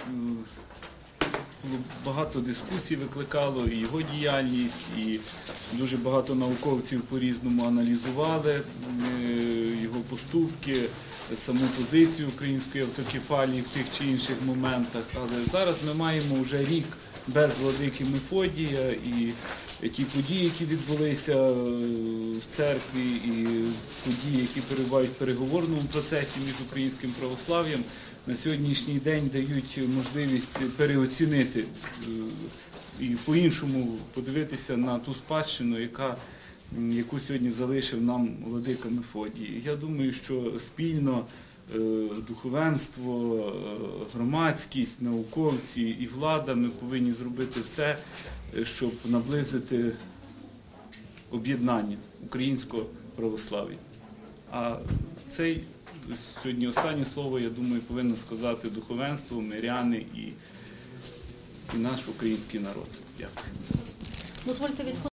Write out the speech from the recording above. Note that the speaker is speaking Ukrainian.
багато дискусій викликало і його діяльність, і дуже багато науковців по-різному аналізували його поступки, саму позицію української автокефалії в тих чи інших моментах. Але зараз ми маємо вже рік без владики Мефодія, і ті події, які відбулися в церкві, і події, які перебувають в переговорному процесі між українським православ'ям, на сьогоднішній день дають можливість переоцінити і по-іншому подивитися на ту спадщину, яку сьогодні залишив нам владика Мефодій. Я думаю, що спільно духовенство, громадськість, науковці і влада, ми повинні зробити все, щоб наблизити об'єднання українського православ'я. А цей сьогодні останнє слово, я думаю, повинно сказати духовенство, миряни і наш український народ. Дякую.